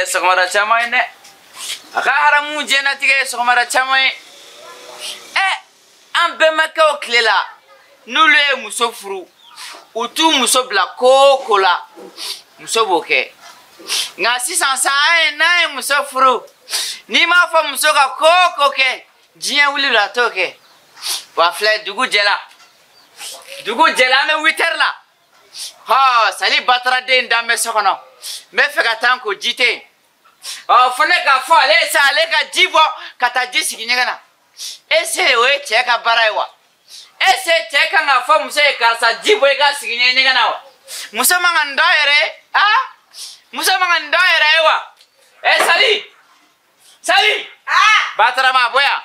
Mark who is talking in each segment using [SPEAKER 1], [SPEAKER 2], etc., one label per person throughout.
[SPEAKER 1] ke sogomara caman ye dɛ a ka haramu diɲɛnatigɛ ye sogomara caman ye an bɛnbakɛw tile la n'olu ye muso furu u t'u muso bila ko o ko la muso b'o kɛ nka sisan sa n'an ye muso furu n'i m'a fɔ muso ka ko o ko kɛ diɲɛ wuli la a t'o kɛ wa filɛ dugu jɛla an bɛ 8 heures la Sali Batara den dan bɛ so kɔnɔ n bɛ fɛ ka taa n ko ji tɛ yen fo ne k'a fɔ ale ye sa ale ka ji bɔ ka taa ji sigi ɲɛgɛn na ese o ye cɛ ka baara ye wa ese cɛ kan k'a fɔ muso ye karisa ji bɔ i ka sigi ɲɛgɛn na wa muso man ka nin dɔn yɛrɛ muso man ka nin dɔn yɛrɛ ye wa Sali Batara ma bɔ yan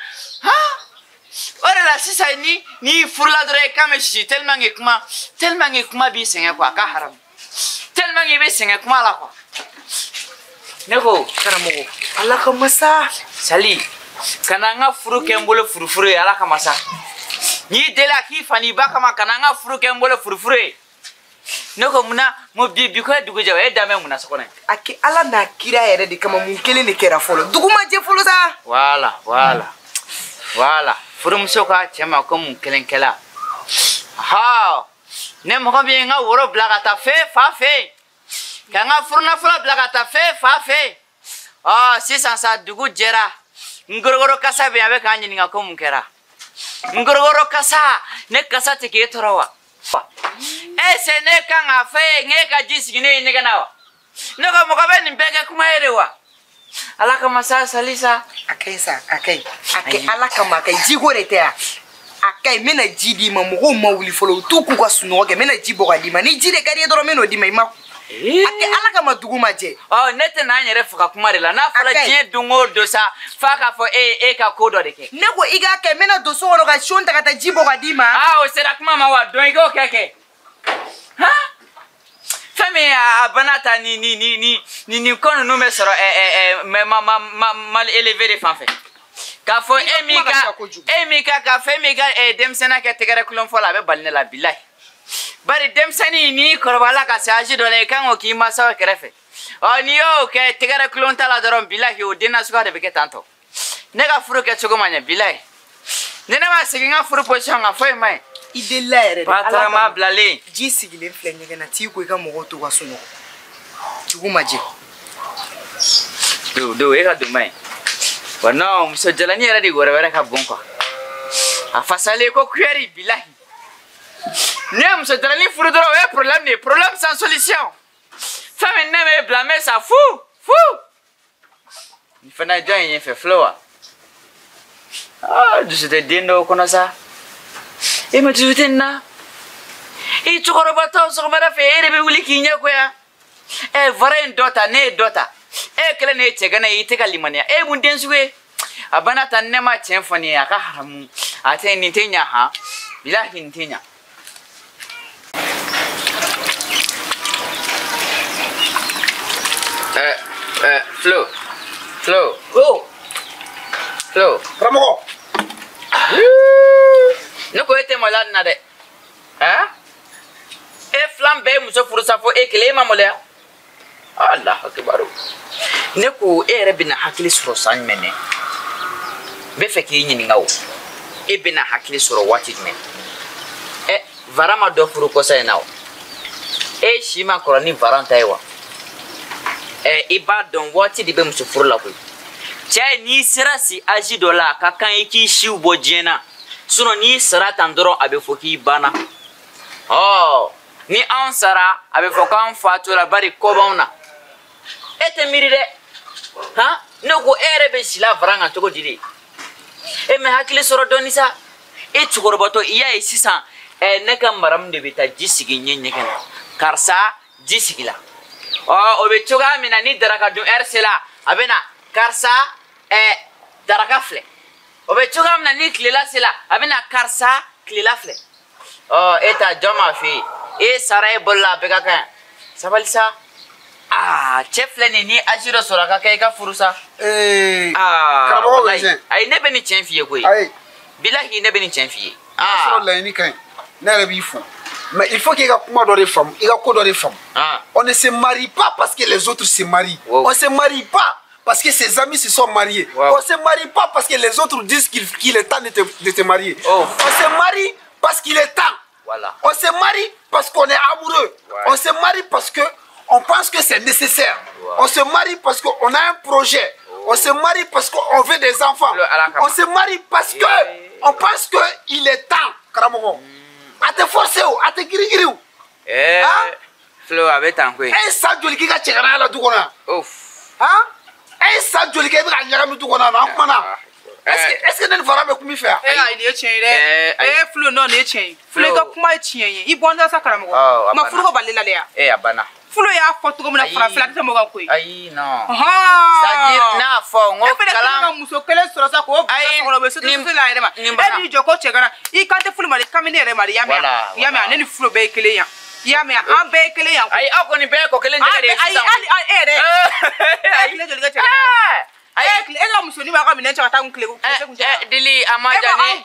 [SPEAKER 1] o de la sisan ni furula dɔrɔn i kan bɛ sisi tellement que kuma b'i sɛgɛn quoi a ka haramu tellement que i bɛ sɛgɛn kuma la quoi ne ko karamɔgɔ ala ka masa Sali kana n ka furu kɛ n bolo furufuru ye ala ka masa n'i deli a k'i fa n'i ba kama kana n ka furu kɛ n bolo furufuru ye ne ko munna bi ko ye dugu jɛ o ye danbe munna so kɔnɔ
[SPEAKER 2] a kɛ ala n'a kira yɛrɛ de kama mun kelen de kɛra fɔlɔ dugu ma jɛ fɔlɔ sa
[SPEAKER 1] voilà furumuso ka cɛ ma ko mun kelen kɛla ne mɔgɔ min ye n ka woro bila ka taa fa fɛ yen ka n ka furunafɔlɔ bila ka taa fa fɛ yen sisan sa dugu jɛra ngorogoro kasa bɛ yen a bɛ k'an ɲininka ko mun kɛra ngorogoro kasa ne kasa tɛ k'e tɔɔrɔ wa ese ne kan k'a fɛ ye n k'e ka ji sigi ne ye ɲɛgɛn na wa ne ko mɔgɔ bɛ nin bɛɛ kɛ kuma ye de wa ala ka masa Sali sa
[SPEAKER 2] a ka ɲi sa a ka ɲi ala kama a ka ɲi jiko de tɛ yan a ka ɲi n bɛna ji d'i ma mɔgɔw ma wuli fɔlɔ u t'u k'u ka sunɔgɔ kɛ n bɛna ji bɔ ka d'i ma ni ji de ka di ye dɔrɔn n bɛ n'o d'i ma i ma a kɛ ala kama dugu ma jɛ
[SPEAKER 1] ne tɛ n'an yɛrɛ faga kuma de la n'a fɔra diɲɛ don o don sa f'a k'a fɔ e ka ko dɔ de kɛ
[SPEAKER 2] ne ko i k'a kɛ n bɛna don so kɔnɔ ka son ta ka taa ji bɔ ka d'i ma
[SPEAKER 1] o sera kuma ma wa dɔn i k'o kɛ fɛn min a bana ta ni ko ninnu bɛ sɔrɔ mal élevé de fan fɛ k'a fɔ e min ka k'a fɔ e min ka denmisɛnninya kɛ tɛgɛrɛ kulon fɔ la a bɛ bali ne la bilahi bari denmisɛnnin n'i kɔrɔbayala ka se âge dɔ la i kan k'o k'i mansaw kɛrɛfɛ n'i y'o kɛ tɛgɛrɛ kulon ta la dɔrɔn bilahi o den nasuguya de bɛ kɛ tan tɔ ne ka furu kɛcogo ma ɲɛ bilahi ni ne ma segin n ka furu position kan foyi ma ɲi
[SPEAKER 2] i delila yɛrɛ de
[SPEAKER 1] Batara ma bilalen
[SPEAKER 2] ji sigilen filɛ ɲɛgɛn na t'i ko i ka mɔgɔw to ka sunɔgɔ dugu ma jɛ
[SPEAKER 1] do e ka don ma ɲi wa non muso jalani yɛrɛ de wɛrɛ wɛrɛ ka bon quoi a fasalen ko kuyɛri bilahi ne ye muso jalani furu dɔrɔn o ye problème de ye problème sans solution fɛn min ne bɛ blâmer sa fu nin fana ye jɔn ye ɲɛfɛ filɛ wa dusu tɛ den dɔw kɔnɔ sa e ma dusu tɛ nin na i cɛkɔrɔbatɔ sɔgɔmada fɛ e de bɛ wuli k'i ɲɛ koya vara in dɔ ta ne ye dɔ ta e kelen de ye cɛgana ye i tɛ ka limaniya e mun den sugu ye a bana ta ne ma tiɲɛ fɔ nin ye a ka haramu a tɛ nin tɛ ɲa han bilahi nin tɛ ɲa Flo
[SPEAKER 3] karamɔgɔ
[SPEAKER 1] ne ko e tɛ maloya nin na dɛ e filan bɛɛ ye muso furu sa fo e kelen e ma maloya Allahu akibaru ne ko e yɛrɛ bɛna hakili sɔrɔ san jumɛn ne bɛ fɛ k'i ɲininka o e bɛna hakili sɔrɔ waati jumɛn vara ma dɔ furu kɔsa in na o e si ma kɔrɔ ni varan ta ye wa i b'a dɔn waati de bɛ muso furu la koyi cɛ n'i sera si âge dɔ la a ka kan i k'i siw bɔ diɲɛ na sinon n'i sara tan dɔrɔn a bɛ fɔ k'i banna ni anw sara a bɛ fɔ k'an fatura bari ko b'anw na e tɛ miiri dɛ ne ko e yɛrɛ bɛ si la varan kan cogo di de e mɛ hakili sɔrɔ dɔɔni sa e cɛkɔrɔbatɔ i y'a ye sisan ne ka maramu de bɛ taa ji sigi ɲɛgɛn na karisa ji sigila o bɛ cogoya min na ni daraka dun heure sera a bɛ na karisa daraka filɛ o bɛ cogoya min na ni tilela sera a bɛ na karisa tilela filɛ e ta jɔn ma fɛ yen e sara e bolo la a bɛɛ ka kan sabali sa cɛ filɛ nin ni âge dɔ sɔrɔ a ka kɛ i ka furu sa
[SPEAKER 3] karamɔgɔ bɛ tiɲɛ
[SPEAKER 1] ayi ne bɛ nin tiɲɛ f'i ye koyi bilahi ne bɛ nin tiɲɛ f'i ye
[SPEAKER 3] n'a sɔrɔ laɲini ka ɲi ne yɛrɛ b'i fo Mais il faut qu'il y ait des femmes. Il y a des femmes. On ne se marie pas parce que les autres se marient. On ne se marie pas parce que ses amis se sont mariés. On ne se marie pas parce que les autres disent qu'il est temps de te marier. On se marie parce qu'il est temps.
[SPEAKER 1] Voilà.
[SPEAKER 3] On se marie parce qu'on est amoureux. On se marie parce qu'on pense que c'est nécessaire. On se marie parce qu'on a un projet. On se marie parce qu'on veut des enfants. On se marie parce qu'on pense qu'il est temps. A te forcer, a te giri.
[SPEAKER 1] Flo avec un coup.
[SPEAKER 3] Et ça, Joli qui a tiré à la douana. Et ça, Joli qui a tiré à la douana. Est-ce que nous allons me faire?
[SPEAKER 2] Il est chien. Flo non, il est chien. Flo est comme un chien. Il boit dans sa caramel. Ma flo va aller là.
[SPEAKER 1] Eh, Abana.
[SPEAKER 2] Flo est à fond comme la flaque de mon coup.
[SPEAKER 1] Aïe, non. C'est-à-dire, n'a pas. On fait
[SPEAKER 2] la muso qu'elle est sur sa cour. Et puis, je coach. Il quand tu fous le caminé, Yama, and flo bakery. Yama, un bakery.
[SPEAKER 1] Aïe, on est bien coquelin. Dili amajani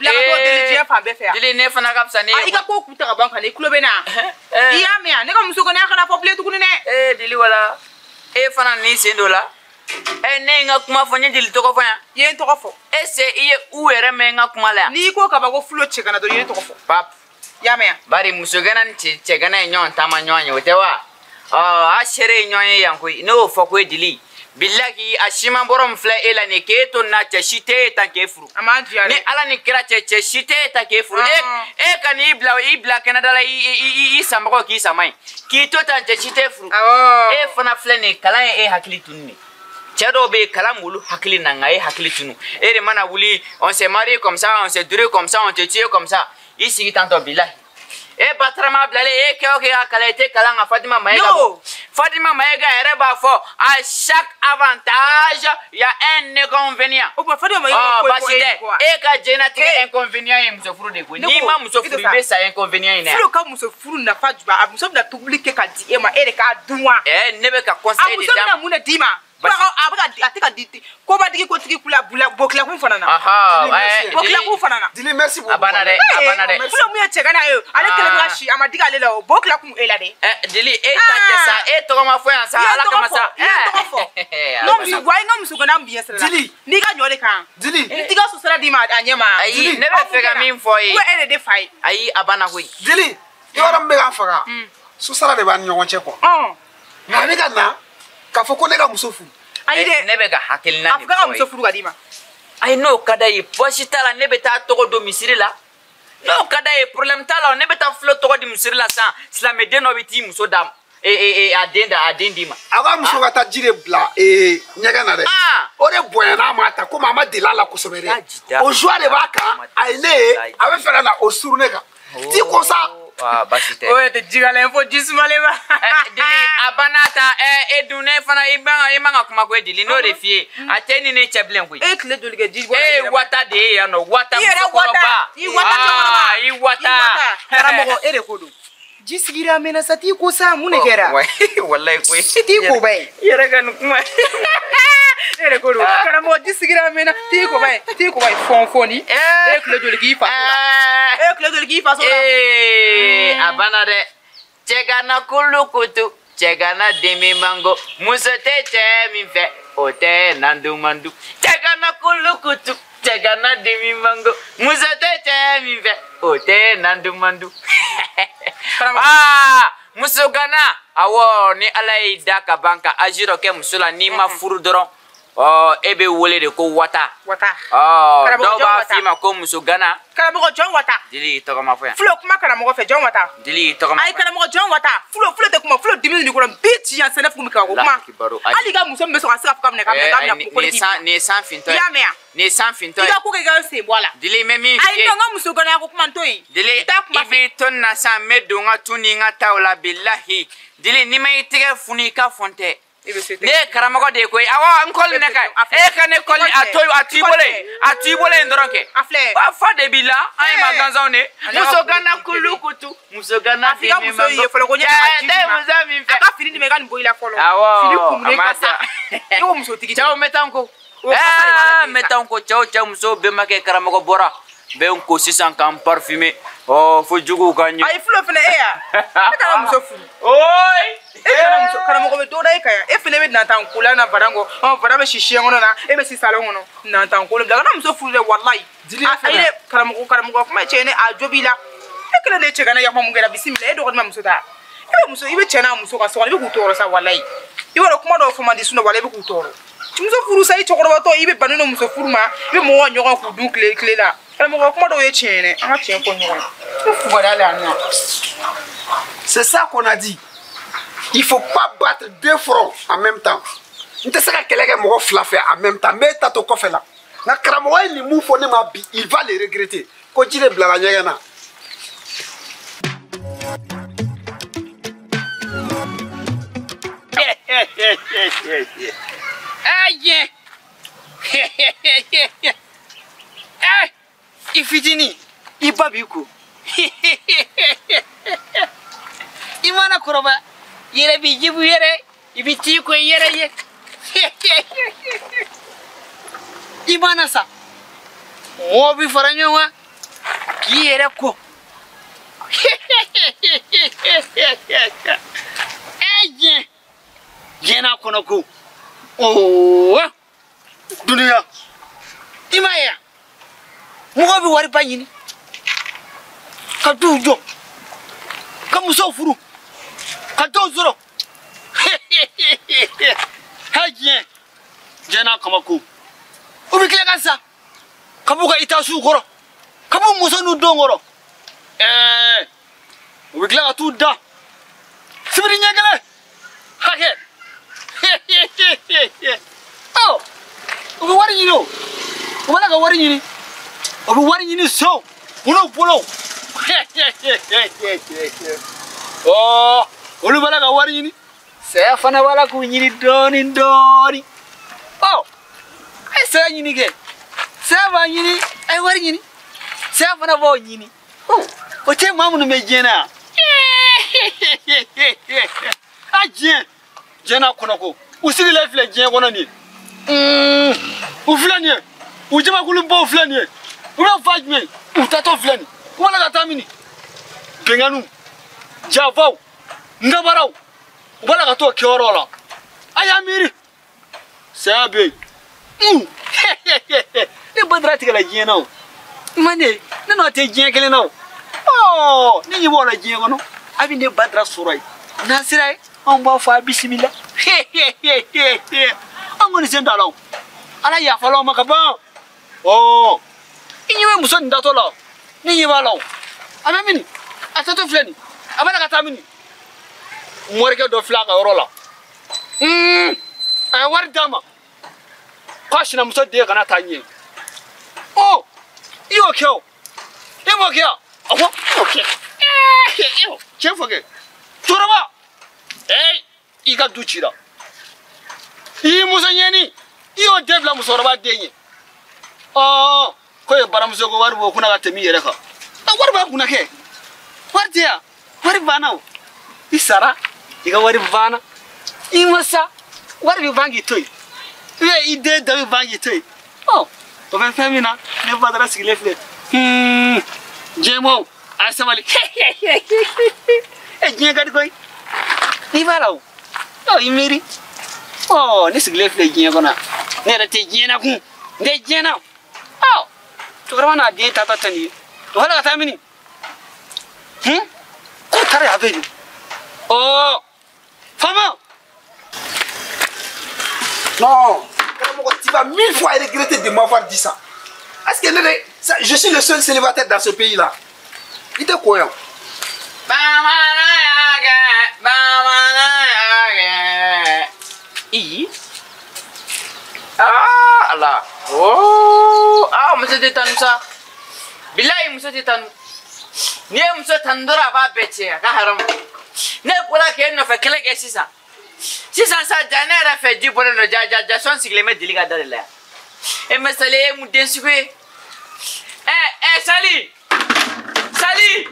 [SPEAKER 1] dili ne fana ka fisa ne
[SPEAKER 2] i ka ko kuta ka ban kan kulo bena iya me ne ka muso ko ne kana fɔ plate kunune
[SPEAKER 1] dili wala fana ni sendo la ne nga kuma fɔ nye dili tɔgɔ fɔ yan
[SPEAKER 2] ye n tɔgɔ fɔ
[SPEAKER 1] se i ye u yɛrɛ mɛn nga kuma la yan
[SPEAKER 2] ni ko ka ba ko fulo cɛ kana do ye n tɔgɔ fɔ
[SPEAKER 1] pap
[SPEAKER 2] ya me
[SPEAKER 1] bari muso gana ni cɛ gana ye ɲɔgɔn taama ɲɔgɔn ye o tɛ wa a sere ye ɲɔgɔn ye yan koyi ne y'o fɔ ko ye dili billahi a siman borom fla ela ni ke to na cɛ si tɛ ta ke furu ni ala ni kira cɛ si tɛ ta ke furu ka ni ibla Canada la i samɔgɔ k'i sama k'i to ta cɛ si tɛ furu fana filɛ ni kalan ye hakili tunni cɛ dɔw bɛ kalan mulu hakili na nka hakili tunu de mana wuli on se marie comme ça on se dure comme ça on te tue comme ça i sigi tantɔ billahi Batrama blale ke kala te kala nga Fatima Maïga. Fatima Maïga yɛrɛ b'a fɔ à chaque avantage il y a un inconvénient.
[SPEAKER 2] Fatima Maïga
[SPEAKER 1] basi tɛ ka jɛnatigɛ inconvénient ye muso furu de koyi. N'i ma muso furu i bɛ sa inconvénient in na.
[SPEAKER 2] Filo ka muso furu nafa juba a muso bɛna tobili kɛ ka di e ma e de k'a dun wa.
[SPEAKER 1] Ne bɛ ka conseil de
[SPEAKER 2] d'a ma. A muso bɛna mun de d'i ma. A tɛ ka di kobatigi kotigi kula bokilakun fana na. Bokilakun fana na.
[SPEAKER 3] Dili merci beaucoup.
[SPEAKER 1] A banna dɛ a banna dɛ.
[SPEAKER 2] Filo mun ye cɛ kana ye ale kelen bɛ ka si a ma digi ale la o bokilakun e la dɛ.
[SPEAKER 1] Dili ta kɛ sa tɔgɔ ma fɔ yan sa ala kama sa.
[SPEAKER 2] I ye tɔgɔ fɔ. N ka muso kana bi sira la.
[SPEAKER 3] Dili
[SPEAKER 2] n'i ka ɲɔ de kan.
[SPEAKER 3] Dili
[SPEAKER 2] ni tiga susara d'i ma a ɲɛ ma.
[SPEAKER 1] Ayi ne bɛ fɛ ka min fɔ ye.
[SPEAKER 2] Ko e de fa ye.
[SPEAKER 1] Ayi a banna koyi.
[SPEAKER 3] Dili yɔrɔ min bɛ k'an faga susara de b'an ni ɲɔgɔn cɛ quoi. Nka ale ka na k'a fɔ ko ne ka muso furu.
[SPEAKER 1] Ayi dɛ ne bɛ ka hakilina
[SPEAKER 2] de fɔ. A fɔ ka muso furu ka d'i ma.
[SPEAKER 1] Ayi n'o ka d'a ye poche t'a la ne bɛ taa tɔgɔ don misiri la. N'o ka d'a ye problème t'a la ne bɛ taa filo tɔgɔ di misiri la san silamɛden dɔ bɛ t'i muso d'a ma a den d'i ma.
[SPEAKER 3] A b'a muso ka taa ji de bila ɲɛgɛn na dɛ. O de bonyana a ma ta komi a ma deli a la kosɛbɛ dɛ. O joie de b'a kan a ye ne ye a bɛ fɛ ka na o suru ne kan. T'i ko sa.
[SPEAKER 1] Basi tɛ.
[SPEAKER 2] O ye tɛ jigalen fo ji sumalen ma.
[SPEAKER 1] Dili a banna ta dun ne fana i man ka kuma ko Dili n'o de f'i ye a tɛ ni ne cɛ bilen koyi.
[SPEAKER 2] E tile joli kɛ ji bɔ.
[SPEAKER 1] Wata de ye yan nɔ wata musokɔrɔba.
[SPEAKER 2] I wata cɛkɔrɔba.
[SPEAKER 1] I wata.
[SPEAKER 2] Karamɔgɔ e de ko don. Ji sigira mɛnna sa t'i ko sa mun de kɛra.
[SPEAKER 1] Walayi koyi.
[SPEAKER 2] T'i ko ba ye.
[SPEAKER 1] I yɛrɛ ka nin kuma.
[SPEAKER 2] E de ko don karamɔgɔ ji sigira mɛnna t'i ko ba ye fɔnfɔni. E tile joli k'i faso la. E tile joli k'i faso la.
[SPEAKER 1] A banna dɛ cɛ kana kulu kutu cɛ kana dimi mango muso tɛ cɛ min fɛ o tɛ nandu mandu cɛ kana kulu kutu cɛ kana dimi mango muso tɛ cɛ min fɛ o tɛ nandu mandu. Muso gana awɔ ni ala y'i da ka ban ka aji dɔ kɛ muso la n'i ma furu dɔrɔn e bɛ wele de ko wata. Dɔw b'a f'i ma ko muso gana.
[SPEAKER 2] Karamɔgɔ jɔn wata.
[SPEAKER 1] Dili tɔgɔ ma fɔ yan.
[SPEAKER 2] Fulo kuma karamɔgɔ fɛ jɔn wata.
[SPEAKER 1] Dili tɔgɔ ma fɔ yan.
[SPEAKER 2] Ayi karamɔgɔ jɔn wata. Fulo tɛ kuma fulo dimi ni kɔrɔ bi ci yan sɛnɛ funu mi ka o kuma. Hali ka muso min bɛ sɔn ka se ka fɔ ka minɛ ka minɛ ko
[SPEAKER 1] nin ye san fintɔ ye.
[SPEAKER 2] I y'a mɛn yan.
[SPEAKER 1] Nin ye san fintɔ ye.
[SPEAKER 2] I ka ko kɛ i ka sen bɔ a la.
[SPEAKER 1] Dili n bɛ min f'i ye.
[SPEAKER 2] Ayi non n ka muso gɔnna ko kuma n to yen.
[SPEAKER 1] Dili i b'i to nin na sisan n bɛ don n ka tu ni n ka taw la bilahi. Dili n'i ma i tɛgɛ funu i ka fɔn tɛ. Ne ye karamɔgɔ de ye koyi awɔ n kɔli ne kan e ka ne kɔli a t'i bolo yen dɔrɔn kɛ fa de b'i la an ye ma gansanw de muso gana kulu kutu muso gana
[SPEAKER 2] fini mango tɛ muso min fɛ a ka fini di ma i ka nin bɔ i la fɔlɔ fini kumunen ka sa e ko musotigi
[SPEAKER 1] cɛw n bɛ taa n ko n bɛ taa n ko cɛw musow bɛnbakɛ karamɔgɔ bɔra bɛ n ko sisan k'an parfumer fo juguw ka ɲɛ.
[SPEAKER 2] ayi fulo fana e ya e kana muso furu.
[SPEAKER 1] oyi.
[SPEAKER 2] e kana muso karamɔgɔ bɛ dɔ da e kan yan e fana bɛ nantan ko la na baranko bara bɛ sisi kɔnɔ na e bɛ si salon kɔnɔ nantan ko bila kana muso furu dɛ walayi. ayi karamɔgɔ kuma cɛ ne a jo b'i la e kelen de cɛ kana yafa mun kɛra bisimila e dɔgɔnin ma muso ta i bɛ cɛ n'a muso ka so kɔnɔ i bɛ k'u tɔɔrɔ sa walayi i b'a dɔn kuma dɔw fɔ man di sunɔgɔ walayi i bɛ k'u tɔɔrɔ muso furu sa i cɛkɔrɔbatɔ i bɛ bani no muso furu ma i bɛ mɔgɔw ɲɔgɔn k'u dun tile la karamɔgɔ kuma dɔw ye tiɲɛ dɛ an ka tiɲɛ fɔ ɲɔgɔn ye.
[SPEAKER 3] C'est ça qu'on a dit. Il faut pas battre deux fronts en même temps. N tɛ se ka kɛlɛ kɛ mɔgɔ fila fɛ en même temps n bɛ ta to kɔfɛ la nka karamɔgɔ ye nin mun fɔ ne ma bi il va le regretter ko ji de bilala ɲɛgɛn na.
[SPEAKER 4] Aïe! I fitini, I babiku. I mana koroba, yere bi jibu yere, I bi tiko yere ye. I mana sa. O bi faranyowa, ki yere ko. Aïe! Jena konoku. Oh, dunia. Imaya. Mɔgɔ bɛ wari ba ɲini. Ka duw jɔ. Ka musow furu. Ka dɔw sɔrɔ. Ha diɲɛ. Diɲɛ n'a kamako. U bɛ tila ka sa. Ka b'u ka itasiw kɔrɔ. Ka b'u muso n'u denw kɔrɔ. U bɛ tila ka t'u da. Sibiri ɲɛ kelen. Hakɛ. Oh, o bɛ wari ɲini o. O b'a la ka wari ɲini. O bɛ wari ɲini so. Bolo bolo. Oh, olu b'a la ka wari ɲini. Saya fana b'a la k'u ɲini dɔɔni dɔɔni. Oh, a ye saya ɲini kɛ. Saya b'a ɲini, a ye wari ɲini. Saya fana b'o ɲini. Oh, o tɛ maa minnu bɛ diɲɛ na yan. A diɲɛ. Diɲɛ n'a kɔnɔko. U sigilen filɛ diɲɛ kɔnɔ nin ye. U filɛ nin ye. U jamakulubaw filɛ nin ye. U bɛ fa jumɛn? U tatɔ filɛ nin. U b'a la ka taa mini. Bɛnganiw, jafaw, nabaraw. U b'a la ka t'o kɛyɔrɔ la. A y'a miiri. Saya bɛ yen. Ne Badara tigɛla diɲɛ na o. Mande, ne n'o tɛ diɲɛ kelen na o. Ɔ, ne ɲɛ b'o la diɲɛ kɔnɔ. A bɛ ne Badara sɔrɔ yen. N'a sera yen, anw b'a fɔ a bisimila. An kɔni sen t'a la o. Ala yafala o ma ka ban. Ɔ, I ɲɛ bɛ muso nin datɔ la. Ne ɲɛ b'a la o. A bɛ mini. A tatɔ filɛ nin. A b'a la ka taa mini. Morikɛ dɔ filɛ a ka yɔrɔ la. A ye wari d'a ma. K'a sinamuso den kana taa ɲɛ. Ɔ, I y'o kɛ o. E m'o kɛ wa? Awɔ, I y'o kɛ. Tiɲɛ fɔ kɛ. Cɛkɔrɔba. I ka du cira. I y'i muso ɲɛni. I y'o den bila musokɔrɔba den ye. Ɔ, ko ye baramuso ko wari b'o kunna ka tɛmɛ I yɛrɛ kan. Wari b'a kunna kɛ. Wari tɛ yan. Wari banna o. I sara. I ka wari banna. I ma sa. Wari bɛ ban k'i to yen. I den dɔ bɛ ban k'i to yen. Ɔ, o bɛ fɛn min na ne Badara sigilen filɛ. Diɲɛmɔgɔw a ye sabali. Diɲɛ ka di koyi. N'i b'a la o. Ɔ, I miiri. Ɔ, ne sigilen filɛ diɲɛ kɔnɔ. Ne yɛrɛ tɛ diɲɛ na kun. N tɛ diɲɛ na. Ɔ, cɛkɔrɔba n'a den taatɔ tɛ nin ye. O b'a la ka taa mini. K'o taara yan fɛ yen. Ɔ, faama.
[SPEAKER 3] Non, tu vas 1000 fois regretter de m'avoir dit ça. Est-ce que je suis le seul célibataire dans ce pays-là? Il était quoi?
[SPEAKER 1] Ah, Allah. Oh, muso tɛ tanu sa. Bilahi muso tɛ tanu. N'i ye muso tanu dɔrɔn a b'a bɛɛ tiɲɛ a ka haramu. Ne bɔra k'e nɔfɛ kɛlɛ kɛ sisan. Sisan sa ja ne yɛrɛ fɛ ji bɔlen don jasɔn sigilen bɛ deli ka da de la yan. E mɛ Sali e ye mun den sugu ye? Sali! Sali!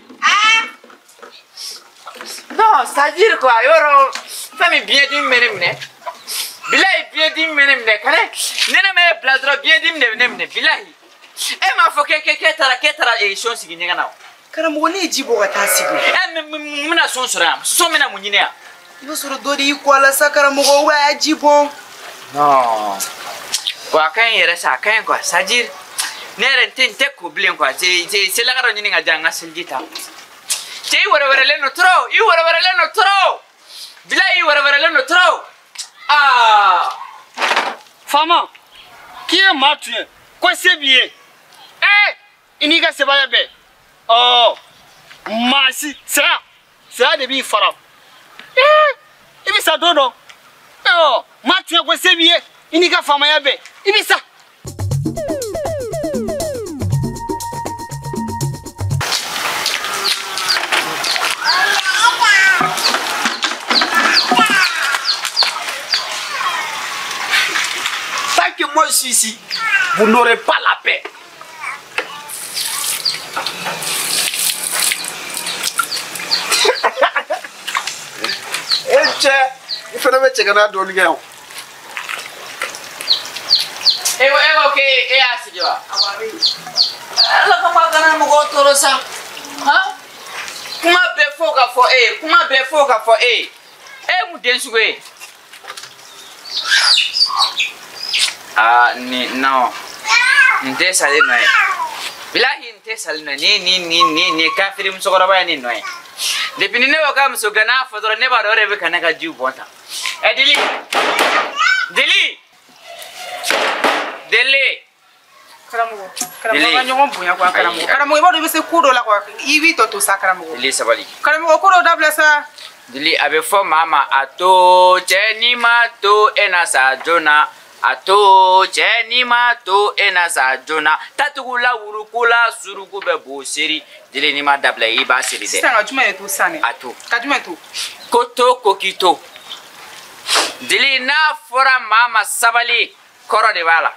[SPEAKER 1] Non, c'est-à-dire quoi, yɔrɔ fɛn min biyɛndimi bɛ ne minɛ. Bilahi biyɛndimi bɛ ne minɛ. Ka ne ma e bila dɔrɔn biyɛndimi de bɛ ne minɛ. Bilahi. E m'a fɔ k'e taara son sigi ɲɛgɛn na o.
[SPEAKER 2] Karamɔgɔ ne ye ji bɔ ka taa sigi.
[SPEAKER 1] Mun bɛna son sɔrɔ yan son bɛna mun ɲini yan.
[SPEAKER 2] I b'a sɔrɔ dɔ de y'i kɔ a la sa karamɔgɔ a y'a ji bɔ.
[SPEAKER 1] Non bon a ka ɲi yɛrɛ sa a ka ɲi quoi c'est à dire ne yɛrɛ n tɛ ko bilen quoi c'est la ka dɔ ɲini ka diya n ka seliji ta. Cɛ i wɛrɛwɛrɛlen don trop i wɛrɛwɛrɛlen don trop bilahi i wɛrɛwɛrɛlen don trop. Ah
[SPEAKER 4] Fama qui est maa tué quoi c'est bien i n'i ka sebaya bɛɛ maa si saya de b'i fara i bɛ sa don dɔ maa tué quoi c'est bien i n'i ka faamaya bɛɛ i bɛ sa.
[SPEAKER 3] Tant que moi je suis ici, vous n'aurez pas la paix. Il faut me checker dans le gars.
[SPEAKER 1] Ok, c'est ça. Alors comment kana mo go toro sa? Ha? Kuma be foka fo kuma be foka fo mu densu we. Ah ni no. Nte sale no e. Bilahi nte sale no ni kafiri musokora ba ni no e. Depuis ni ne waka musogana fodoro ne ba do rebe kana ka jiu bonta. Deli.
[SPEAKER 2] Karamɔgɔ ka ɲɔgɔn bonya quoi karamɔgɔ. Karamɔgɔ i b'a dɔn i bɛ se ko dɔ la quoi i b'i tɔ to sa karamɔgɔ.
[SPEAKER 1] Deli sabali.
[SPEAKER 2] Karamɔgɔ ko dɔ dabila sa.
[SPEAKER 1] Deli a bɛ fɔ maa ma a to cɛ ni ma to e na sa joona a to cɛ ni ma to e na sa joona tatugula wurukula suruku bɛ bo seri Deli ni ma dabila i b'a seri dɛ.
[SPEAKER 2] Sisan ka jumɛn de to sisan
[SPEAKER 1] a to.
[SPEAKER 2] Ka jumɛn to.
[SPEAKER 1] Ko to ko k'i to. Deli n'a fɔra maa ma sabali kɔrɔ de b'a la.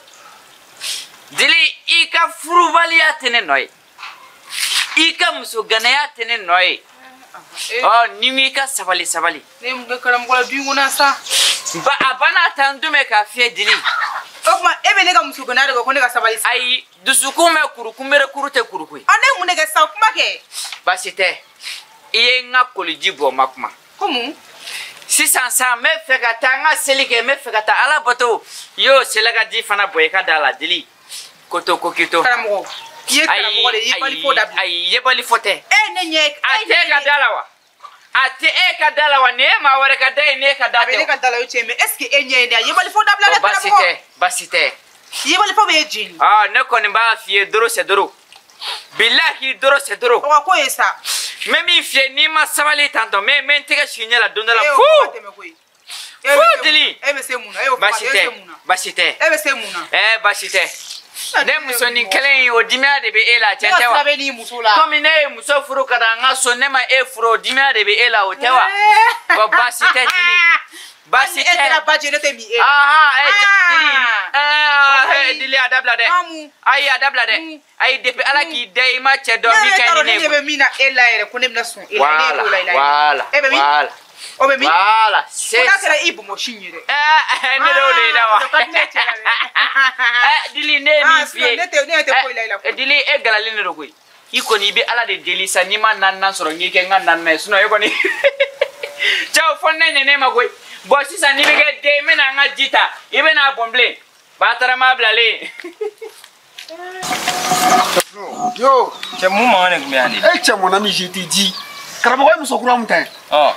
[SPEAKER 1] Deli i ka furubaliya tɛ ne nɔ ye i ka musoganaya tɛ ne nɔ ye ni m'i ka sabali.
[SPEAKER 2] Ne mun kɛ karamɔgɔ la du in kɔnɔ sa.
[SPEAKER 1] A banna ta n dumɛ k'a fiyɛ Deli.
[SPEAKER 2] O tuma e bɛ ne ka musoganaya de kɛ ko ne ka sabali sa.
[SPEAKER 1] Ayi dusukun bɛ kuru kunbere kuru tɛ kuru koyi.
[SPEAKER 2] Ne mun de kɛ sa kuma kɛ.
[SPEAKER 1] Baasi tɛ i ye n ka koliji bɔ ma kuma.
[SPEAKER 2] Ko mun.
[SPEAKER 1] Sisan sa n bɛ fɛ ka taa n ka seli kɛ n bɛ fɛ ka taa Ala bato i y'o selakaji fana bɔ i ka da la Deli. Koto ko kito.
[SPEAKER 2] Karamɔgɔ i ye karamɔgɔ de ye bali fo dabila.
[SPEAKER 1] Ayi ye bali fo tɛ.
[SPEAKER 2] Ne ɲɛ.
[SPEAKER 1] A tɛ ka da la wa. A tɛ e ka da la wa ni e maa wɛrɛ ka da ye ne ka da tɛ.
[SPEAKER 2] A bɛ ne ka da la o cɛ mais est ce que e ɲɛ ye ne ye a ye bali fo dabila dɛ karamɔgɔ.
[SPEAKER 1] Baasi tɛ.
[SPEAKER 2] Ye bali fo bɛ e jeni.
[SPEAKER 1] Ne kɔni b'a f'i ye doro c'est doro. Bilahi doro c'est doro.
[SPEAKER 2] O ko ye sa.
[SPEAKER 1] N bɛ min f'i ye n'i ma sabali tantɔ n bɛ n tɛgɛ si ɲɛ la don dɔ la
[SPEAKER 2] fu.
[SPEAKER 1] Fu Deli.
[SPEAKER 2] E bɛ se mun na e y'o fɔ
[SPEAKER 1] baasi tɛ.
[SPEAKER 2] E bɛ se mun na.
[SPEAKER 1] Baasi tɛ. Ne musonin kelen in o dimiya de bɛ e la cɛn tɛ wa.
[SPEAKER 2] Ne ka sira bɛ n'i muso la.
[SPEAKER 1] Komi ne ye muso furu ka da n ka so ne ma e furu o dimiya de bɛ e la o tɛ wa. Bon baasi tɛ Deli. Baasi tɛ.
[SPEAKER 2] E tɛna ba jɛ ne tɛ min e.
[SPEAKER 1] Deli a dabila dɛ. Ayi a dabila dɛ. Ayi depuis Ala k'i da i ma cɛ dɔ min ka di ne ye.
[SPEAKER 2] Ne bɛ min na e la yɛrɛ ko ne bɛna sɔn e la ne y'o la i la. E bɛ min. O bɛ min.
[SPEAKER 1] Voilà c'est ça.
[SPEAKER 2] Ko n'a kɛra i bamuso in ye dɛ.
[SPEAKER 1] Ne de y'o de da wa. Deli ne ye min f'i ye.
[SPEAKER 2] Ne tɛ foyi la i la.
[SPEAKER 1] Deli e galalen de don koyi. I kɔni i bɛ Ala de deli sa n'i ma naaninan sɔrɔ n k'i kɛ n ka naaninan ye sinon e kɔni cɛw fɔ ne ɲɛ ne ma koyi. Bon sisan n'i bɛ kɛ den n bɛna n ka ji ta i bɛna bɔn bilen Batarama bilalen.
[SPEAKER 3] Yo,
[SPEAKER 4] cɛ mun mankan de tun bɛ yan de.
[SPEAKER 3] cɛ mon ami je t'ai dit karamɔgɔ ye muso kura mun ta ye.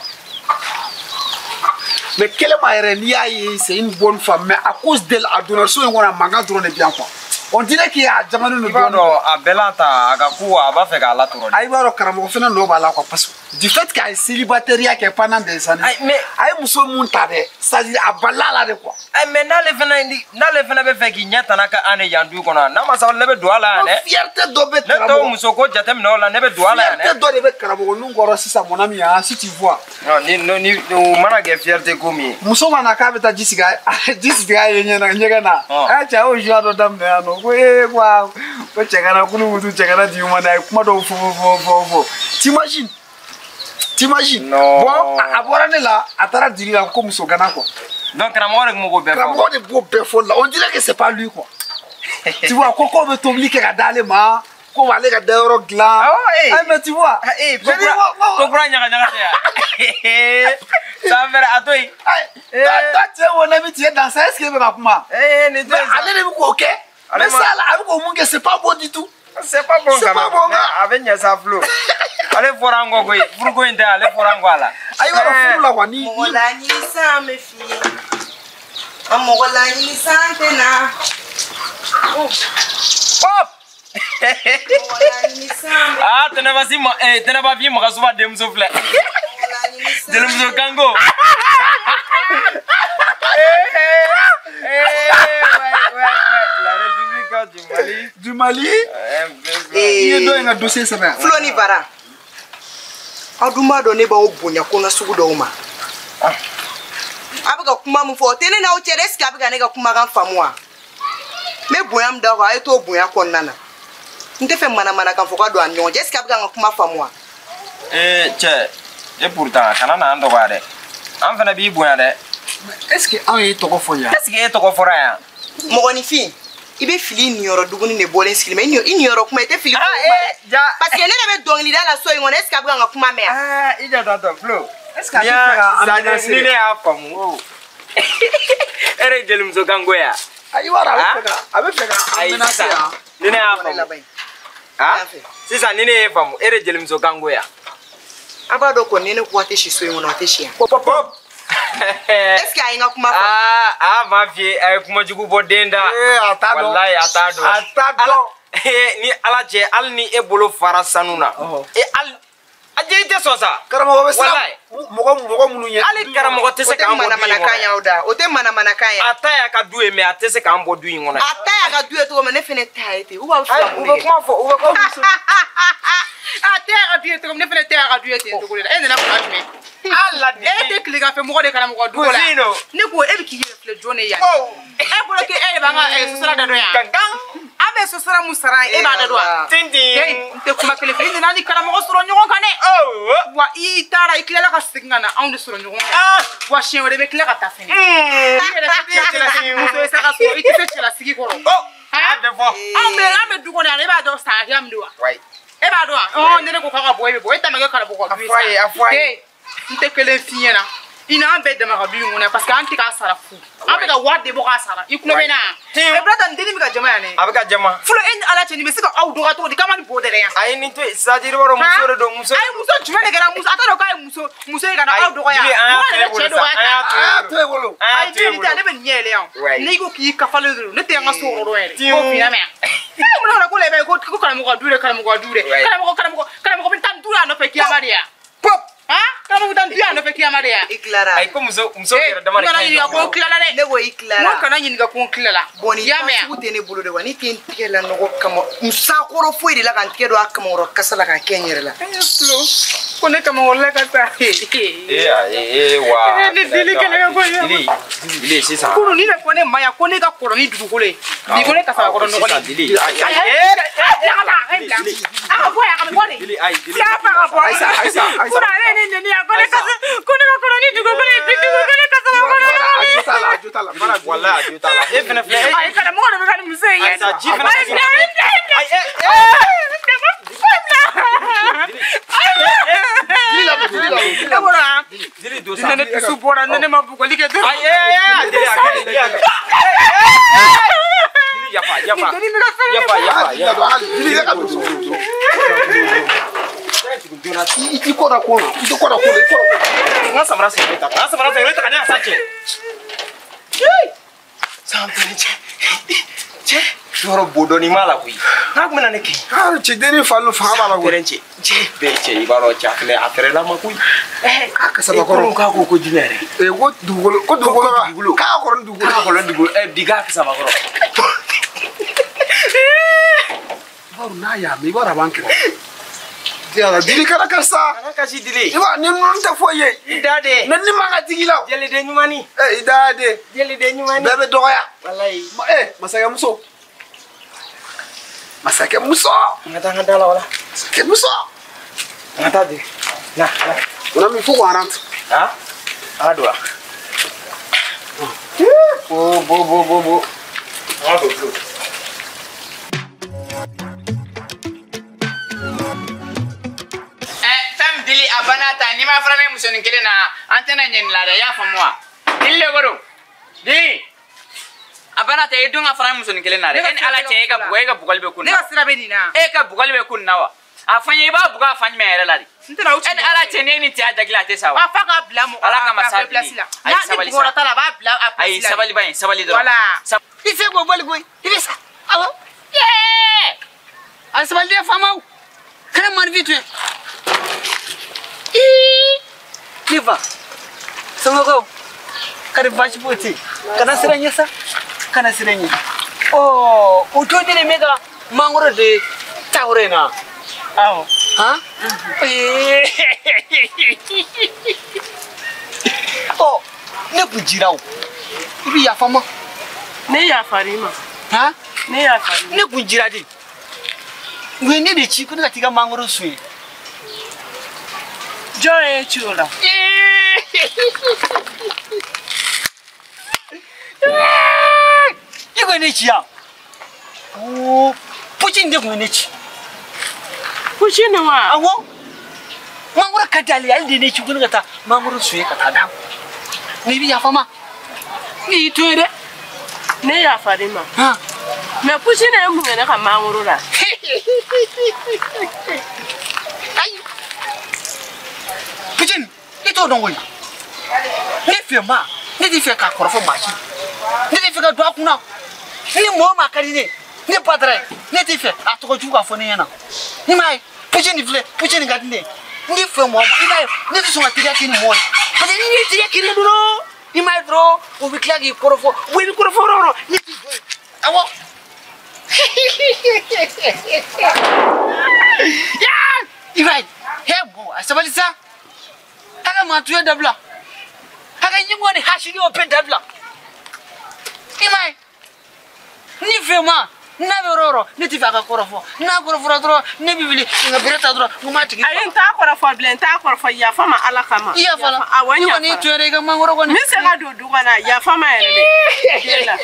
[SPEAKER 3] Mais Kelema yɛrɛ n'i y'a ye c'est une bonne femme mais à cause d'elle a donna so in kɔnɔ a mankan dɔrɔn de bɛ yan quoi. On dirait qu'il y a jamana de
[SPEAKER 4] i b'a dɔn a bɛɛ la ta a ka ko a b'a fɛ k'a latɔrɔ de.
[SPEAKER 3] Ayi b'a dɔn karamɔgɔ fana nɔ b'a la quoi parce que du fait qu'a ye célibataire kɛ pendant des années.
[SPEAKER 4] Mais
[SPEAKER 3] a ye muso mun ta dɛ c'est-à-dire a balila la de quoi.
[SPEAKER 4] mais n'ale fana bɛ fɛ k'i ɲɛ tana ka an de yan du kɔnɔ n'a ma sabali ne bɛ don a la yan dɛ.
[SPEAKER 3] Fierté dɔ bɛ
[SPEAKER 4] karamɔgɔ. Ne t'o muso ko jateminɛ o la ne bɛ don a la yan dɛ.
[SPEAKER 3] Fierté dɔ de bɛ karamɔgɔ nun kɔrɔ sisan mon ami hein si tu vois.
[SPEAKER 4] ni o mana kɛ fierté ko min ye.
[SPEAKER 3] Muso mana k'a bɛ taa ji sigi a ye ɲɛgɛn na. Cɛ a y'o joie dɔ daminɛ yan nɔ ko quoi. Ko cɛ kana kunu mutu cɛ kana di ɲuman na a ye kuma dɔw fɔ. T'imagines?
[SPEAKER 4] Non.
[SPEAKER 3] Bon a bɔra ne la a taara diri la ko muso gana quoi.
[SPEAKER 4] Donc karamɔgɔ de tun b'o bɛɛ fɔ.
[SPEAKER 3] Karamɔgɔ de b'o bɛɛ fɔ la on dirait que c'est pas lui quoi. Tu vois, Coco veut t'obliger à d'aller, ma. Qu'on va aller à des euros gland. Ah, mais tu vois.
[SPEAKER 4] Comprends, ça va à toi.
[SPEAKER 3] Toi, tu es mon ami, tu es dans ça. Est-ce qu'il veut ma maman? Allez, les boucles, ok? Mais ça, là, avec au monde, c'est pas bon du tout.
[SPEAKER 4] C'est pas bon,
[SPEAKER 3] c'est pas bon,
[SPEAKER 4] avec Nyasa Flo. Allez, pour un go, pour go in there, allez, pour un go là.
[SPEAKER 3] Aïe, on va la voir, ni.
[SPEAKER 2] Mola ni ça, mes filles. Mola ni ça, tena.
[SPEAKER 4] Pop! Ah, tu n'as pas vu, tu n'as pas vu mon rasuva de Mzofle. De Mzokango. La République
[SPEAKER 3] du Mali. Il doit y avoir un dossier, ça va.
[SPEAKER 2] Floni Vara. Aduma donné ba obunya kona sugu do ma. Abiga kuma mu fo tene na o chere ska abiga ne ga kuma kan famwa. Me boyam da ko ay to boya konna na. Nte fe mana kan fo ka do anyo je ska abiga kuma famwa.
[SPEAKER 4] Che, et pourtant kana na ndo ba de. An fana bi boya de.
[SPEAKER 3] Est-ce que on est toko foya?
[SPEAKER 4] Est-ce que toko fora ya?
[SPEAKER 2] Mo ni fi. Ibe fili ni yoro duguni ne bolen skili me ni yoro kuma ite fili parce que ne be dongli da la so ngone est-ce que abiga kuma me
[SPEAKER 4] Ah, ija tonton Flo.
[SPEAKER 3] Est-ce que tu
[SPEAKER 4] ni ne ya famu. Ere jelum zo gango ya.
[SPEAKER 3] Ayi wara avec amenacer.
[SPEAKER 4] Ni ne ya famu. Ah? Sisa ni ne famu. Ere jelum zo gango ya.
[SPEAKER 2] Abado ko ne ko ate shi so ngone ate shi.
[SPEAKER 4] Pop.
[SPEAKER 2] Est-ce que ainga kuma fa?
[SPEAKER 4] Ah, ma vie ay kuma jugu bodenda.
[SPEAKER 3] Atado.
[SPEAKER 4] Wallahi atado. Ni alaje al ni ebolo fara sanuna. Al aje te sosa.
[SPEAKER 3] Karamo be sala. Mogo munu ye.
[SPEAKER 4] Ali karamo te se kan
[SPEAKER 2] mana kanya oda. O te mana kanya.
[SPEAKER 4] Ataya ka duwe me atese ka mbo duyi ngona.
[SPEAKER 2] Ataya ka duwe to me ne fene taite. Uba fa.
[SPEAKER 4] Uba kuma fo, uba ko muso.
[SPEAKER 2] Ataya ka duwe to me ne fene taite ka duwe te to ko. E na ko ajme. Allah de. E te kliga fe mo ko de kana mo ko duwe la. Ne ko e bi ki refle jone ya. E bolo ke e banga e so sala da do ya.
[SPEAKER 4] Gangang.
[SPEAKER 2] Abe so sala musara e ba da do.
[SPEAKER 4] Tindi.
[SPEAKER 2] Te kuma kele fe na ni kana mo so ro nyon kane. Wa i tara iklela ka singana on de soro nyon. Wa chien o de be klela ka ta fini. Muso esa ka so iti fe chela sigi ko.
[SPEAKER 4] Ah, de fo.
[SPEAKER 2] Ambe du ko na e ba do sa jam do.
[SPEAKER 4] Right.
[SPEAKER 2] E ba do. Oh nene ko ka boy be boy ta mage kala bo ko bi.
[SPEAKER 4] Afwai.
[SPEAKER 2] Nte kele fiena. Ina ambe de ma ka bi ngona parce que anti ka sara fu. Ambe ka wade bo ka sara. Ikulo be na. E brother ndini mi ka jama ya ne.
[SPEAKER 4] Abeka jama.
[SPEAKER 2] Fulo en ala cheni be sika au do ka to di kama ni bo de ya.
[SPEAKER 4] Ai ni to sajiri boro muso do muso.
[SPEAKER 2] Ai muso chuma de gara muso ata do ka muso e kana au do ya.
[SPEAKER 3] Ah, tu es wolo.
[SPEAKER 2] Ai ni ta ne be nyele ya. Ni ko ki ka falo do ne te nga so ro ere. Ko fi na me. Ai mo na ko le be ko kana mo ko dure. Kana mo ko bintan dura no pe ki amaria. Pop. Ah, kamu udah dia no pekia Maria. Iklara.
[SPEAKER 4] Ai ko muso kira da mare.
[SPEAKER 2] Kana ya ko klara le. Ne wo iklara. Mo kana yin ga ko klara. Boni ya me. Ku tene bulu de wani tin tikela no ko kama musa ko ro foi de la kan tikedo akama ro kasala ka kenyere la. Flo. Ko ne kama wala ka ta.
[SPEAKER 4] Wa.
[SPEAKER 2] Ne dili kala ko ya.
[SPEAKER 4] Dili sisa.
[SPEAKER 2] Ko ni ne ko ne maya ko ne ga ko ni dudu ko le. Ni ko ne kasala ko no ko
[SPEAKER 4] dili.
[SPEAKER 2] Ah, boy, I got money.
[SPEAKER 4] Dili ai dili.
[SPEAKER 3] Aisa.
[SPEAKER 2] Kuna ni akole kasa. Kuna ko ni dudu ko le. Dudu ko le kasala ko.
[SPEAKER 3] Ajutala.
[SPEAKER 4] Wala ajutala. Efena fle.
[SPEAKER 2] Ai kana mo na kana musei.
[SPEAKER 4] Aisa jifena. Dili dosa.
[SPEAKER 2] Nene supora nene mabuko like tu.
[SPEAKER 4] Dili yafa.
[SPEAKER 3] Dili ka dosa. Iko na kono.
[SPEAKER 4] Ngasa marasa reta kana sache. Sampai che. Joro bodo ni mala kui. Nak mana neki?
[SPEAKER 3] Ah, che deni fallo fa bala ko.
[SPEAKER 4] Terenche. Be che ibaro cha kle atere la makui.
[SPEAKER 3] Ka saba ko
[SPEAKER 4] ka ko jinere.
[SPEAKER 3] Ko dugolo. Ka ko dugolo.
[SPEAKER 4] Diga ka saba ko.
[SPEAKER 3] Baru na ya mi bara banki. Dia dili kala kasa.
[SPEAKER 4] Kana kasi dili.
[SPEAKER 3] Iba ni non ta foye.
[SPEAKER 4] Idade.
[SPEAKER 3] Nan ni maga digila.
[SPEAKER 4] Jeli de nyumani.
[SPEAKER 3] Idade.
[SPEAKER 4] Jeli de nyumani.
[SPEAKER 3] Bebe doya.
[SPEAKER 4] Wallahi.
[SPEAKER 3] Masaka muso.
[SPEAKER 4] Ngata la wala.
[SPEAKER 3] Masaka muso.
[SPEAKER 4] Ngata de. Na.
[SPEAKER 3] Una mi fuko arant.
[SPEAKER 4] Ha? Adwa. Bo. Ado.
[SPEAKER 1] abanata ni ma frame musoni kele na antena nyen la da ya fa moi ille goro di abanata e dunga frame musoni kele na en ala che ka bugal be kun
[SPEAKER 2] ne ka sira be ni na
[SPEAKER 1] e ka bugal be kun nawa afanye ba buga afanye mere la di en ala che ne ni ti adagla te sawa
[SPEAKER 2] fa ka bla mo
[SPEAKER 1] ala ka masali
[SPEAKER 2] ay sabali sa tala ba bla
[SPEAKER 1] ay sabali do
[SPEAKER 2] wala
[SPEAKER 4] ife go bol go ife sa awo yeah al sabali de fama kana man vitu Kiva, sama kau, kari baci putih, kana serenya sa, kana serenya. Oh, udah ni mega mangoro de taurena.
[SPEAKER 2] aw
[SPEAKER 4] Hah? Oh, ne bujirau. Ibi ya fama.
[SPEAKER 5] Ne ya farima.
[SPEAKER 4] Hah?
[SPEAKER 5] Ne ya farima.
[SPEAKER 4] Ne bujira di. Wini de chiku ne tiga mangoro sui.
[SPEAKER 5] Joy chula.
[SPEAKER 4] Iko ne chia. Oh, puchin de ko ne chi.
[SPEAKER 5] Kushini wa.
[SPEAKER 4] Awo. Mangoro kadali alde ne chiku ne ta mangoro sui ka ta da. Ni bi ya fama.
[SPEAKER 5] Ni tuere. Ne ya farima.
[SPEAKER 4] Ha.
[SPEAKER 5] Me kushini e mungene ka manguru la.
[SPEAKER 4] Ai. Puchin, ito don wai. Ne fi ma, ne di fi ka korofo machi. Ne di fi ka do akuna. Ni mo ma kari ne. Ni padre, ne di fi atoko juga fo ne yana. Ni mai, puchin di fle, puchin ga ne. Ni fi mo ma, ni mai, ne di so ma tiria kini mo. Pade ni tiria kini duro. Ni mai dro, o bi klagi korofo. We bi korofo ro. Ni di. Awo. Ya! Ibai, hebo, asabalisa. Aga matuya dabla. Aga nyingo ni hashiri open dabla. Imai. Ni vema, na beroro, ni tifaka korofo. Na korofo dro, ni bibili, nga bereta dro, ngumati ki.
[SPEAKER 5] Ayin ta korofo blen ta korofo ya fama ala kama.
[SPEAKER 4] Iya fala.
[SPEAKER 5] Awanya
[SPEAKER 4] ni tuere ga mangoro ko ni.
[SPEAKER 5] Min se ga dudu kana ya fama yere de.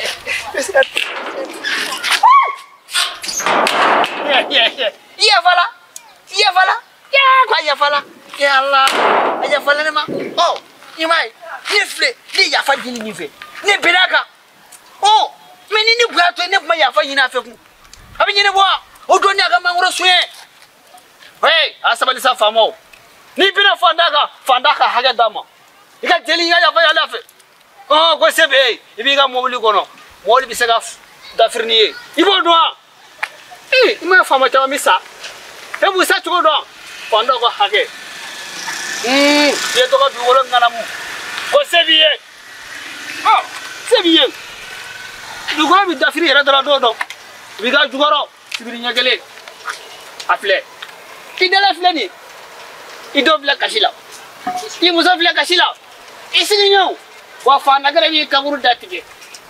[SPEAKER 4] Iya fala. Iya fala. Ya, kaya fala. Ya Allah. Aja fala ne ma. Oh, imai. Ni fle, ni ya fa dini ni fe. Ni beraka. Oh, meni ni bwato ne ma ya fa yina fe ku. Abi ni ne bwa. O do ni aga mangoro suye. Hey, asabali sa famo. Ni bina fandaka haga dama. Ika jeli ya fa ya lafe. Oh, ko sebe. Ibi ga mobili kono. Mobili bisega da firniye. Ibo doa. Ima fama tawa misa. Hebu sa chugo do. Fanda ko hage. Ye to ko duwolo nganamu. Ko sebiye. Oh, sebiye. Dugo bi da firniye ra do. Ibi ga jugoro. Sibiri nyagele. Afle. Idala flani. Ido bla kashila. Yi muso bla kashila. Isini nyo. Wa fanda gara bi kaburu datige.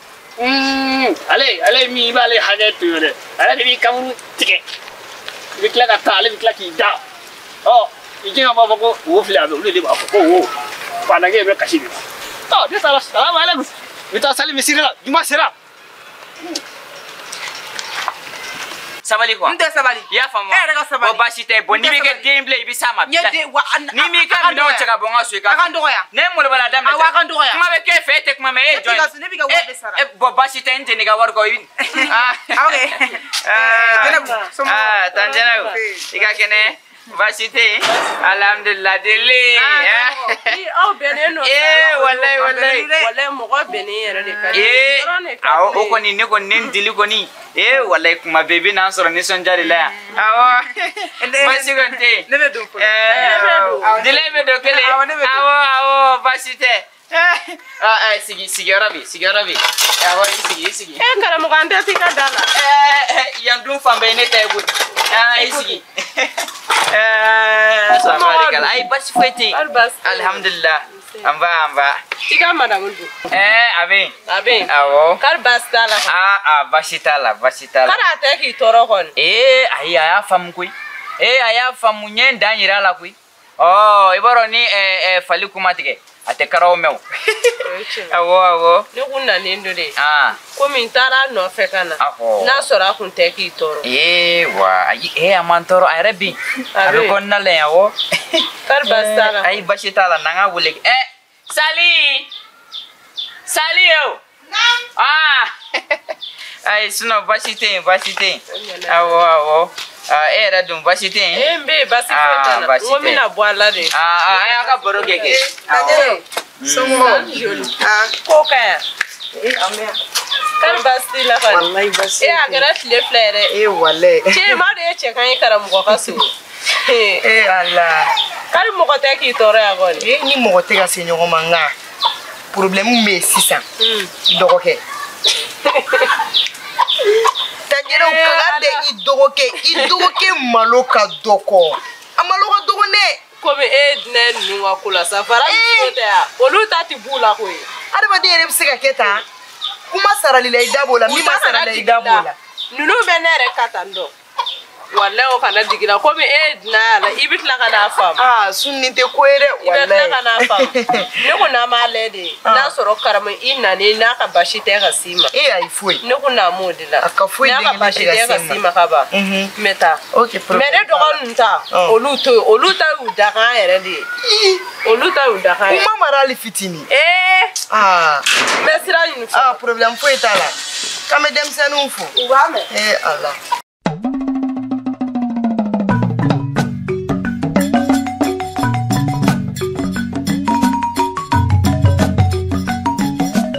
[SPEAKER 4] Ale mi ba ale haje tuure. Ale bi kaburu tike. Bikla ka tale bikla ki da. Oh, ijinga baba ko wo fle abe ule ba ko wo. Fanda ge bla kashila. Oh, dia salah. Salam alaikum. Kita salim misira. Juma sira.
[SPEAKER 1] Sabali quoi?
[SPEAKER 2] Nde sabali.
[SPEAKER 1] Ya famo.
[SPEAKER 2] Daga sabali.
[SPEAKER 1] Bo bashite bo ni bige gameplay bi sama.
[SPEAKER 2] Nye de wa
[SPEAKER 1] Ni mi ka mi don chaka bonga suika.
[SPEAKER 2] Aka ndo ya.
[SPEAKER 1] Ne mo le bala dam.
[SPEAKER 2] Awa aka ndo ya.
[SPEAKER 1] Kuma be ke fete kuma me e join.
[SPEAKER 2] Ne biga wa be sara.
[SPEAKER 1] Bo bashite nje ni ga war ko yin.
[SPEAKER 2] Okay.
[SPEAKER 1] Tanjana. Iga kene bashite. Alhamdulillah dele.
[SPEAKER 5] Oh beneno.
[SPEAKER 1] Wallahi.
[SPEAKER 5] Wallahi mo go bene yere de ka.
[SPEAKER 1] Awo o ko ni ne ko nen dili ko ni. Wallahi kuma baby na soro ni son jari la. Awo. Basi gonte.
[SPEAKER 2] Ne be do ko.
[SPEAKER 1] Dile be do kele. Awo bashite. Sigi rabi. Awo sigi.
[SPEAKER 5] Kara mo gande tika dala.
[SPEAKER 1] Yandum fambe ne tay but. Sigi. Sabarikala. Ay basi fete. Alhamdulillah. Amba.
[SPEAKER 5] Tika madam ndu.
[SPEAKER 1] Abe.
[SPEAKER 5] Awo. Kar bastala.
[SPEAKER 1] Bashitala.
[SPEAKER 5] Kara te ki toro kon.
[SPEAKER 1] Aya fam kui. Aya fam nyen danyira la kui. Oh, i b'a dɔn ni fali kuma tigɛ a tɛ karaw mɛn o. Awɔ.
[SPEAKER 5] Ne kun nanen do de.
[SPEAKER 1] Komi
[SPEAKER 5] n taara a nɔfɛ ka na. N'a sɔrɔ a kun tɛ k'i tɔɔrɔ.
[SPEAKER 1] Wa ayi a man tɔɔrɔ a yɛrɛ bi. A bɛ kɔnɔna la yan awɔ.
[SPEAKER 5] Kari baasi t'a la.
[SPEAKER 1] Ayi baasi t'a la n'an ka wele. Sali o. Ayi sinon baasi tɛ yen baasi tɛ yen. Awɔ. E yɛrɛ dun baasi tɛ yen.
[SPEAKER 5] N bɛ baasi foyi t'a la. N ko n bɛna bɔ a la de.
[SPEAKER 1] A y'a ka baro kɛ kɛ.
[SPEAKER 5] Ko ka yan. Kari baasi t'i la kɔni.
[SPEAKER 2] Wallahi baasi.
[SPEAKER 5] A kɛra tile fila yɛrɛ.
[SPEAKER 2] Walahi.
[SPEAKER 5] Cɛ maa de ye cɛ kan ye karamɔgɔ ka so.
[SPEAKER 2] Allah.
[SPEAKER 5] Kari mɔgɔ tɛ k'i tɔɔrɔ yan kɔni.
[SPEAKER 2] Ni mɔgɔ tɛ ka se ɲɔgɔn ma nka problème bɛ yen sisan. Dɔgɔkɛ. Tanjɛrɛw ka de i dɔgɔkɛ malo ka dɔgɔ. A malo ka dɔgɔ dɛ.
[SPEAKER 5] Komi e dinɛ ninnu ka ko la sa fara ni ko tɛ yan olu ta ti b'u la koyi.
[SPEAKER 2] Adamaden yɛrɛ bɛ se ka kɛ tan. Kuma sarali la i da b'o la min ma sarali la i da b'o la.
[SPEAKER 5] Ninnu bɛ ne yɛrɛ ka tan dɔn. Walahi o kana digi la komi e dinɛ a la i bɛ tila ka n'a faamu.
[SPEAKER 2] Sun nin tɛ ko ye dɛ
[SPEAKER 5] walahi. I bɛ tila ka n'a faamu. Ne ko n'a ma lajɛ de n'a sɔrɔ karama i nanen n'a ka basi tɛ ka s'i ma.
[SPEAKER 2] Ayi foyi.
[SPEAKER 5] Ne ko n'a m'o de la.
[SPEAKER 2] A ka foyi
[SPEAKER 5] n'a ka basi tɛ ka s'i ma ka ban. N bɛ taa. Mais ne dɔgɔninw ta olu to yen olu ta y'u dakan yɛrɛ de ye. Olu ta y'u dakan ye.
[SPEAKER 2] U ma mara hali fitinin.
[SPEAKER 5] N bɛ sira ɲini fɔlɔ.
[SPEAKER 2] Problème foyi t'a la. K'an bɛ denmisɛnninw fo.
[SPEAKER 5] U b'a mɛn.
[SPEAKER 2] Allah.